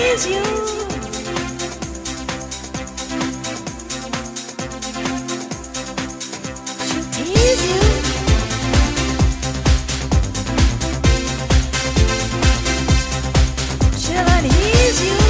tease you. She'll tease you. She'll unease you.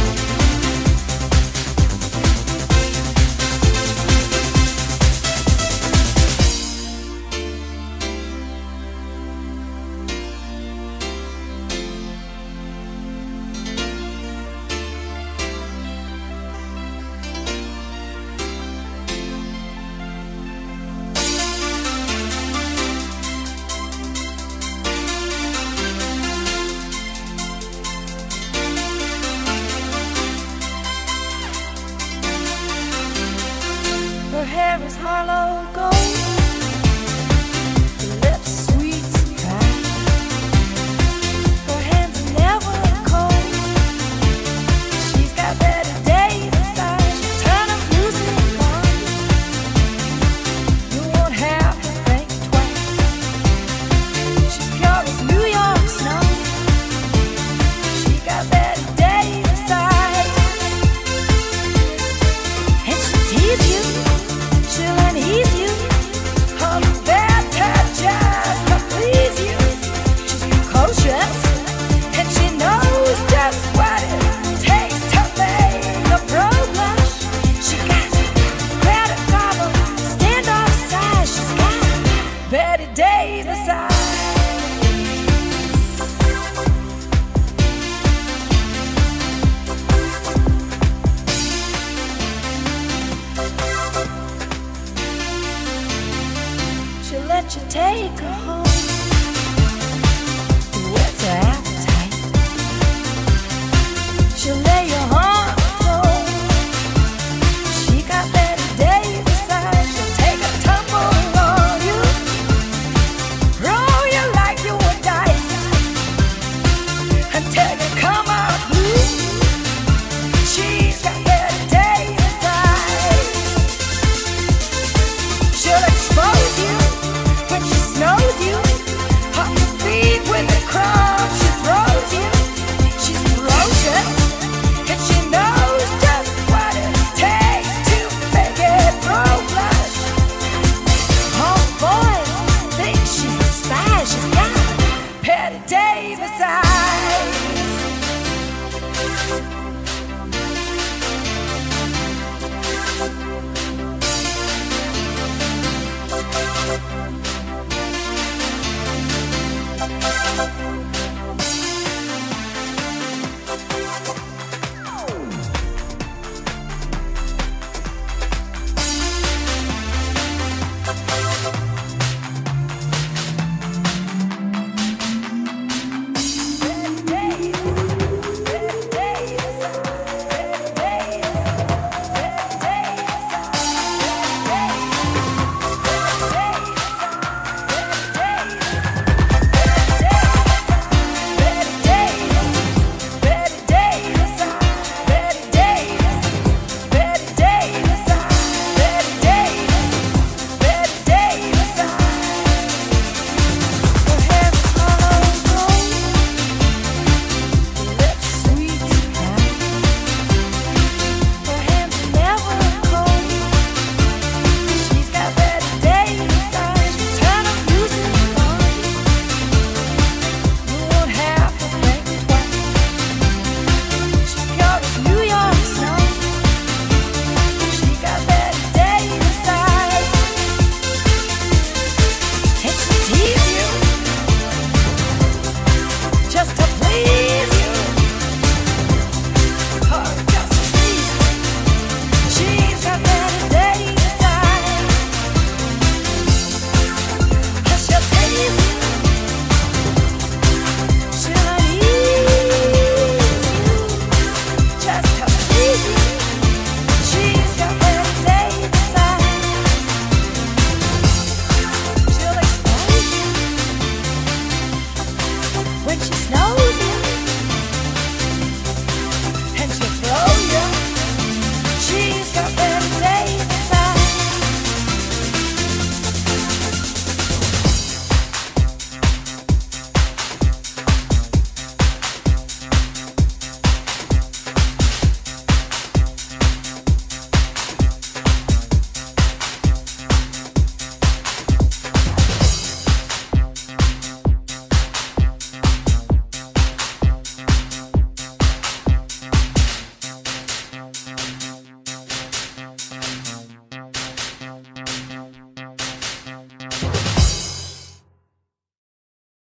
Her hair is hollow gold, her lips sweet surprise. Her hands are never cold. She's got Bette eyes. She'll turn 'em loose and fun. You won't have to think twice. She's pure as New York snow. She got Bette eyes, and she'll tease you. She'll unease you. Her Bette just to please you. She's precocious, and she knows just what it takes to make a pro blush. She got credit gobble, standoff size. She's got Bette Davis eyes. She'll let you take her home. What's her appetite? She'll lay you on the floor. She got Bette Davis eyes. She'll take a tumble on you, roll you like you were dice, until you come out blue. She's got Bette Davis eyes. She'll expose you when she snows you, off your feet when the crowd she throws you. She's ferocious, and she knows just what it takes to make it pro blush. All boys think she's a spy. She's got Bette Davis eyes.